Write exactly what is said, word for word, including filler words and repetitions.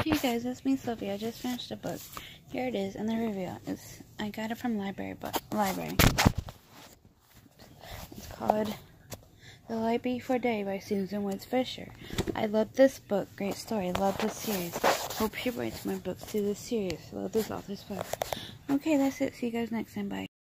Hey guys, that's me, Sophie. I just finished a book. Here it is in the review. It's I got it from Libary, but Libary. It's called The Light Before Day by Susan Woods Fisher. I love this book. Great story. Love this series. Hope she writes more books to this series. Love this author's book. Okay, that's it. See you guys next time. Bye.